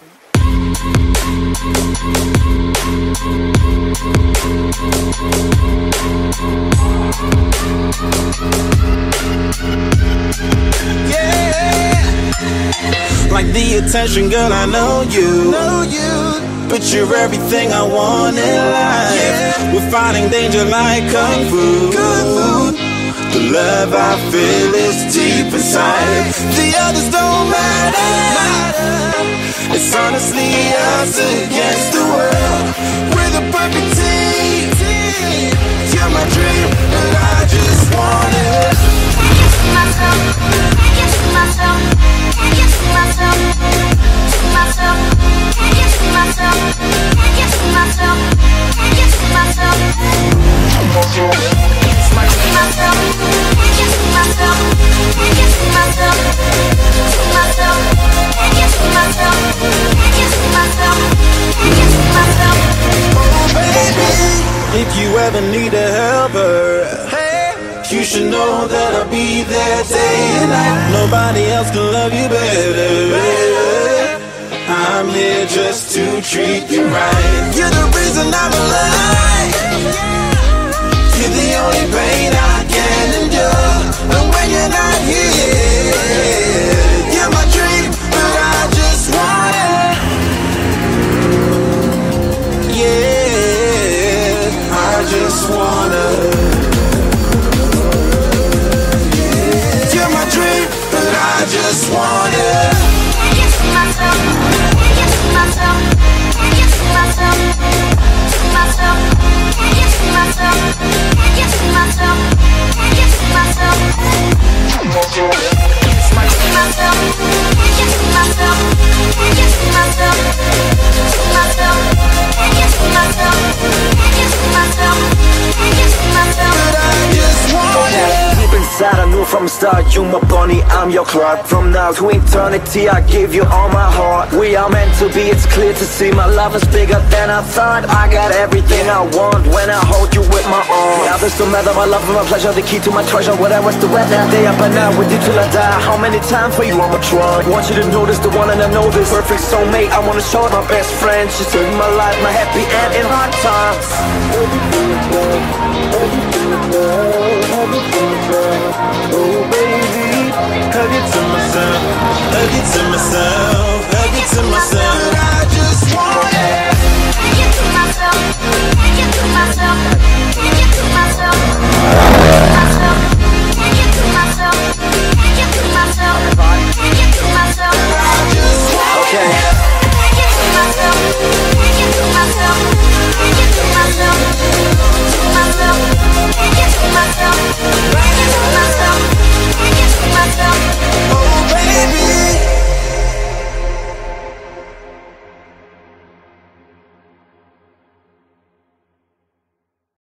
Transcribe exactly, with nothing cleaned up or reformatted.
Yeah, like the attention, girl, I know you, know you. But you're everything I want in life. Yeah. We're fighting danger like kung fu. Kung fu. The love I feel is deep inside. The others don't matter. It's honestly us against the world. We're the perfect team. You're my dream, but I just want it. Can you see myself? Can you see myself? Can you see myself? See myself? Can you see myself? Can you see myself? Can you see myself? See myself? Can you see myself? Can you see myself? See myself? Can you see myself? Can you see myself? Can you see myself? Oh baby, if you ever need a helper, hey, you should know that I'll be there day and night. Nobody else can love you better. I'm here just to treat you right. You're the reason I'm alive. You're the only pain I can endure. And when you're not here, you're my dream, but I just want it. Yeah, I just wanna. You're my dream, but I just want it. Can you see myself? Can you see myself? Can you see myself? See myself? Can you see myself? Can you see myself? Can you see myself? See myself? Can you see myself? Can you see myself? See myself? Can you see myself? Can you see myself? Can you see myself? But I just want it. Deep inside I knew from the start, you my bunny, I'm your Clark. From now to eternity I give you all my heart. We are meant to be, it's clear to see. My love is bigger than I thought. I got everything I want when I hold you with my arms. The others don't matter, my love and my pleasure, the key to my treasure. Whatever's the weather, day up and out with you till I die. How many times for you I'ma try? Want you to notice the one and I know this. Perfect soulmate, I wanna show it. My best friend, she's saving my life, my happy end in hard times. Oh baby, hug it to myself, hug it to myself.